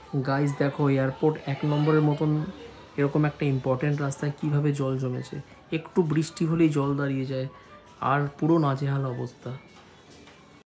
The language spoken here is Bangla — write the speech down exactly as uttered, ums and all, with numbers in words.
গাইস দেখো এয়ারপোর্ট এক নম্বরের মতন এরকম একটা ইম্পর্টেন্ট রাস্তায় কিভাবে জল জমেছে। একটু বৃষ্টি হলেই জল দাঁড়িয়ে যায়, আর পুরো নাজেহাল অবস্থা।